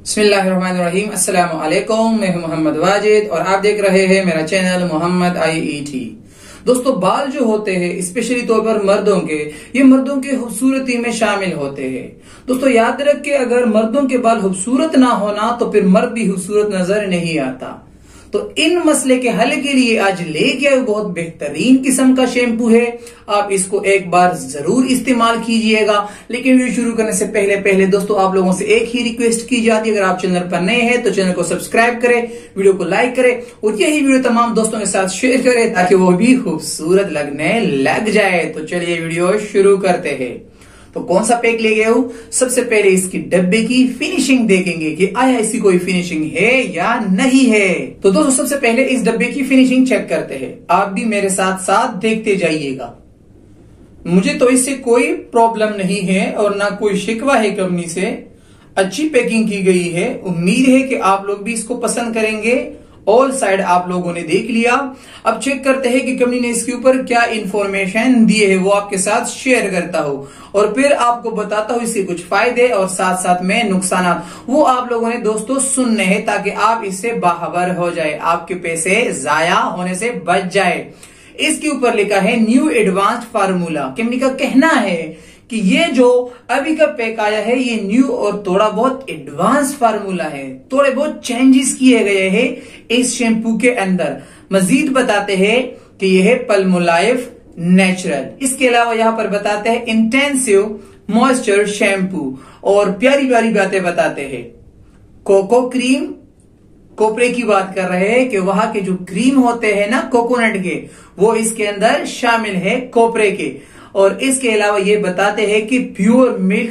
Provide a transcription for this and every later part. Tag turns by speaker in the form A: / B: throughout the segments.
A: बिस्मिल्लाहिर्रहमानिर्रहीम। अस्सलामु अलैकुम। मैं हूं मोहम्मद वाजिद और आप देख रहे हैं मेरा चैनल मोहम्मद IET। दोस्तों, बाल जो होते हैं स्पेशली तौर पर मर्दों के, ये मर्दों के खूबसूरती में शामिल होते हैं। दोस्तों याद रख के, अगर मर्दों के बाल खूबसूरत ना होना तो फिर मर्द भी खूबसूरत नजर नहीं आता। तो इन मसले के हल के लिए आज लेके आए बहुत बेहतरीन किस्म का शैम्पू है। आप इसको एक बार जरूर इस्तेमाल कीजिएगा। लेकिन वीडियो शुरू करने से पहले दोस्तों आप लोगों से एक ही रिक्वेस्ट की जाती है, अगर आप चैनल पर नए हैं तो चैनल को सब्सक्राइब करें, वीडियो को लाइक करें और यही वीडियो तमाम दोस्तों के साथ शेयर करें ताकि वो भी खूबसूरत लगने लग जाए। तो चलिए वीडियो शुरू करते हैं। तो कौन सा पैक ले गया हूं? सबसे पहले इसकी डब्बे की फिनिशिंग देखेंगे कि आया इसकी कोई फिनिशिंग है या नहीं है। तो दोस्तों सबसे पहले इस डब्बे की फिनिशिंग चेक करते हैं। आप भी मेरे साथ साथ देखते जाइएगा। मुझे तो इससे कोई प्रॉब्लम नहीं है और ना कोई शिकवा है कंपनी से। अच्छी पैकिंग की गई है। उम्मीद है कि आप लोग भी इसको पसंद करेंगे। ऑल साइड आप लोगों ने देख लिया। अब चेक करते हैं कि कंपनी ने इसके ऊपर क्या इंफॉर्मेशन दी है, वो आपके साथ शेयर करता हूं और फिर आपको बताता हूं इससे कुछ फायदे और साथ साथ में नुकसान। वो आप लोगों ने दोस्तों सुनने हैं ताकि आप इससे बाखबर हो जाए, आपके पैसे जाया होने से बच जाए। इसके ऊपर लिखा है न्यू एडवांस्ड फार्मूला। कंपनी का कहना है कि ये जो अभी का पैक आया है ये न्यू और थोड़ा बहुत एडवांस फार्मूला है। थोड़े बहुत चेंजेस किए गए हैं इस शैम्पू के अंदर। मजीद बताते हैं कि यह है पल्मोलाइफ नेचुरल। इसके अलावा यहां पर बताते हैं इंटेंसिव मॉइस्चर शैम्पू और प्यारी प्यारी बातें बताते हैं। कोको क्रीम, कोपरे की बात कर रहे हैं कि वहां के जो क्रीम होते हैं ना कोकोनट के, वो इसके अंदर शामिल है कोपरे के। और इसके अलावा ये बताते हैं कि प्योर मिल्क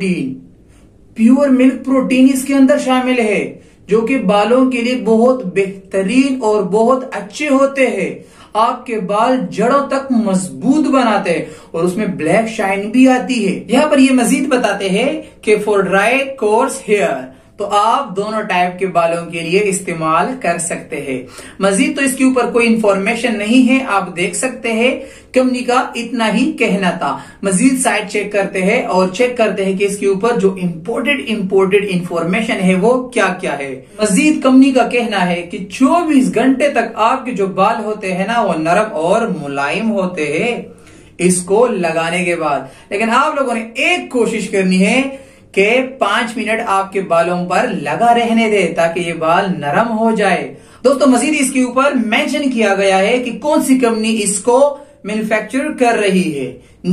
A: प्रोटीन इसके अंदर शामिल है जो कि बालों के लिए बहुत बेहतरीन और बहुत अच्छे होते हैं। आपके बाल जड़ों तक मजबूत बनाते हैं और उसमें ब्लैक शाइन भी आती है। यहाँ पर ये मजीद बताते हैं कि फॉर ड्राई कोर्स हेयर, तो आप दोनों टाइप के बालों के लिए इस्तेमाल कर सकते हैं। मजीद तो इसके ऊपर कोई इंफॉर्मेशन नहीं है, आप देख सकते हैं। कंपनी का इतना ही कहना था। मजीद साइट चेक करते हैं और चेक करते हैं कि इसके ऊपर जो इम्पोर्टेड इंफॉर्मेशन है वो क्या क्या है। मजीद कंपनी का कहना है कि 24 घंटे तक आपके जो बाल होते हैं ना वो नरम और मुलायम होते हैं इसको लगाने के बाद। लेकिन आप लोगों ने एक कोशिश करनी है कि 5 मिनट आपके बालों पर लगा रहने दे ताकि ये बाल नरम हो जाए। दोस्तों मजीद इसके ऊपर मेंशन किया गया है कि कौन सी कंपनी इसको मैन्युफैक्चर कर रही है।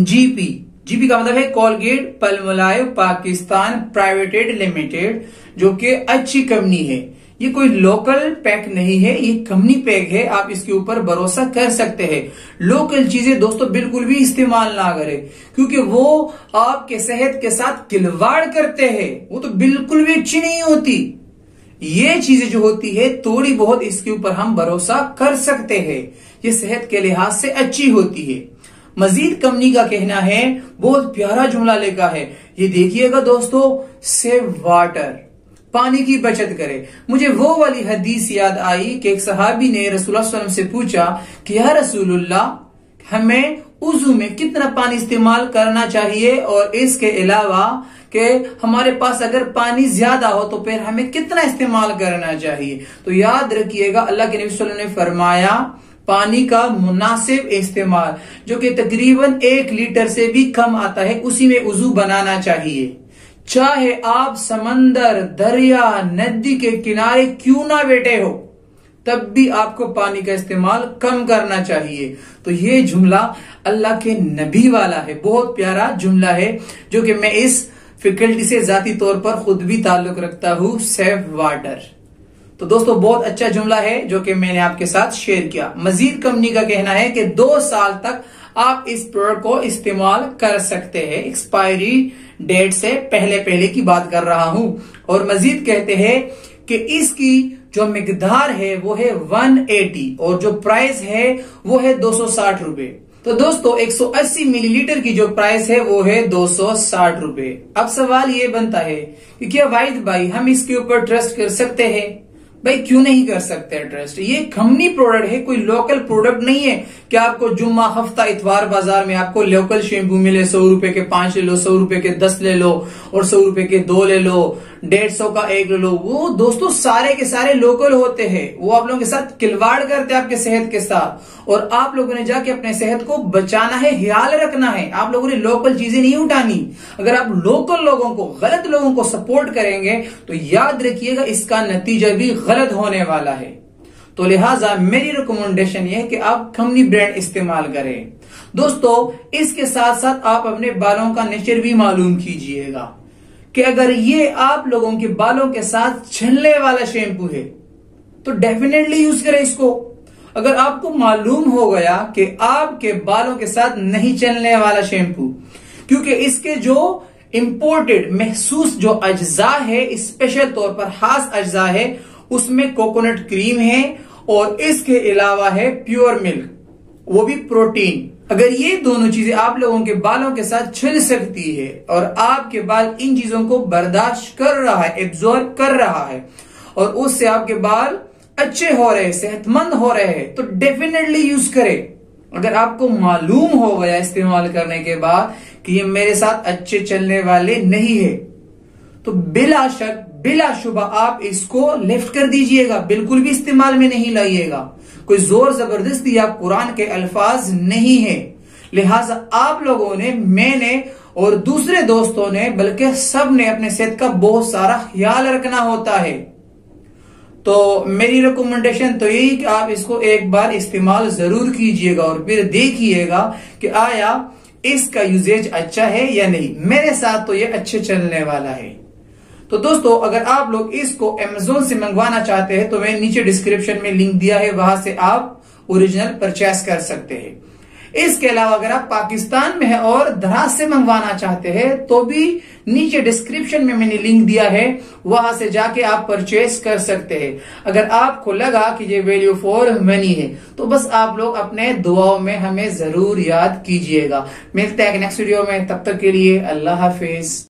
A: जीपी का मतलब है Colgate Palmolive Pakistan private limited, जो कि अच्छी कंपनी है। ये कोई लोकल पैक नहीं है, ये कंपनी पैक है। आप इसके ऊपर भरोसा कर सकते हैं। लोकल चीजें दोस्तों बिल्कुल भी इस्तेमाल ना करें क्योंकि वो आपके सेहत के साथ खिलवाड़ करते हैं। वो तो बिल्कुल भी अच्छी नहीं होती। ये चीजें जो होती है थोड़ी बहुत इसके ऊपर हम भरोसा कर सकते हैं। ये सेहत के लिहाज से अच्छी होती है। मजीद कंपनी का कहना है, बहुत प्यारा जुमला लिखा है, ये देखिएगा दोस्तों, सेव वाटर, पानी की बचत करे। मुझे वो वाली हदीस याद आई कि एक सहाबी ने रसूलुल्लाह सल्लल्लाहु अलैहि वसल्लम से पूछा कि या रसूलुल्लाह, हमें उजू में कितना पानी इस्तेमाल करना चाहिए और इसके अलावा कि हमारे पास अगर पानी ज्यादा हो तो फिर हमें कितना इस्तेमाल करना चाहिए। तो याद रखिएगा अल्लाह के नबी सल्लल्लाहु अलैहि वसल्लम ने फरमाया पानी का मुनासिब इस्तेमाल, जो कि तकरीबन 1 लीटर से भी कम आता है, उसी में उजू बनाना चाहिए। चाहे आप समंदर, दरिया, नदी के किनारे क्यों ना बैठे हो, तब भी आपको पानी का इस्तेमाल कम करना चाहिए। तो ये जुमला अल्लाह के नबी वाला है, बहुत प्यारा जुमला है जो कि मैं इस फैकल्टी से जाती तौर पर खुद भी ताल्लुक रखता हूं, सेव वाटर। तो दोस्तों बहुत अच्छा जुमला है जो कि मैंने आपके साथ शेयर किया। मजीद कंपनी का कहना है कि 2 साल तक आप इस प्रोडक्ट को इस्तेमाल कर सकते हैं। एक्सपायरी डेट से पहले की बात कर रहा हूं। और मजीद कहते हैं कि इसकी जो मिकदार है वो है 180 और जो प्राइस है वो है 260 रुपए। तो दोस्तों 180 मिलीलीटर की जो प्राइस है वो है 260 रुपए। अब सवाल ये बनता है कि क्या वाहिद भाई हम इसके ऊपर ट्रस्ट कर सकते हैं? भाई क्यों नहीं कर सकते ट्रस्ट? ये कंपनी प्रोडक्ट है, कोई लोकल प्रोडक्ट नहीं है क्या आपको जुम्मा हफ्ता इतवार बाजार में आपको लोकल शैम्पू मिले, 100 रुपए के 5 ले लो, 100 रुपए के 10 ले लो और 100 रुपए के 2 ले लो, 150 का 1 ले लो। वो दोस्तों सारे के सारे लोकल होते हैं, वो आप लोगों के साथ खिलवाड़ करते हैं आपके सेहत के साथ। और आप लोगों ने जाके अपने सेहत को बचाना है, ख्याल रखना है। आप लोगों ने लोकल चीजें नहीं उठानी। अगर आप लोकल लोगों को, गलत लोगों को सपोर्ट करेंगे तो याद रखिएगा इसका नतीजा भी गलत होने वाला है। तो लिहाजा मेरी रिकमेंडेशन ये है कि आप कंपनी ब्रांड इस्तेमाल करें। दोस्तों इसके साथ साथ आप अपने बालों का नेचर भी मालूम कीजिएगा कि अगर ये आप लोगों के बालों के साथ चलने वाला शैम्पू है तो डेफिनेटली यूज करें इसको। अगर आपको मालूम हो गया कि आपके बालों के साथ नहीं चलने वाला शैम्पू, क्योंकि इसके जो इंपोर्टेड महसूस जो अज्जा है, स्पेशल तौर पर खास अज्जा है, उसमें कोकोनट क्रीम है और इसके अलावा है प्योर मिल्क, वो भी प्रोटीन। अगर ये दोनों चीजें आप लोगों के बालों के साथ चल सकती है और आपके बाल इन चीजों को बर्दाश्त कर रहा है, एब्जॉर्ब कर रहा है और उससे आपके बाल अच्छे हो रहे हैं, सेहतमंद हो रहे हैं, तो डेफिनेटली यूज करें। अगर आपको मालूम हो गया इस्तेमाल करने के बाद कि ये मेरे साथ अच्छे चलने वाले नहीं है, तो बिला शक बिला शुबा आप इसको लेफ्ट कर दीजिएगा, बिल्कुल भी इस्तेमाल में नहीं लाइएगा। कोई जोर जबरदस्ती या कुरान के अल्फाज नहीं है। लिहाजा आप लोगों ने, मैंने और दूसरे दोस्तों ने, बल्कि सब ने अपने सेहत का बहुत सारा ख्याल रखना होता है। तो मेरी रिकमेंडेशन तो यही कि आप इसको एक बार इस्तेमाल जरूर कीजिएगा और फिर देखिएगा कि आया इसका यूजेज अच्छा है या नहीं। मेरे साथ तो ये अच्छे चलने वाला है। तो दोस्तों अगर आप लोग इसको Amazon से मंगवाना चाहते हैं तो मैं नीचे डिस्क्रिप्शन में लिंक दिया है, वहां से आप ओरिजिनल परचेस कर सकते हैं। इसके अलावा अगर आप पाकिस्तान में है और दराज से मंगवाना चाहते हैं तो भी नीचे डिस्क्रिप्शन में मैंने लिंक दिया है, वहां से जाके आप परचेस कर सकते हैं। अगर आपको लगा कि ये वैल्यू फॉर मनी है तो बस आप लोग अपने दुआओं में हमें जरूर याद कीजिएगा। मिलते हैं नेक्स्ट वीडियो में, तब तक के लिए अल्लाह हाफिज।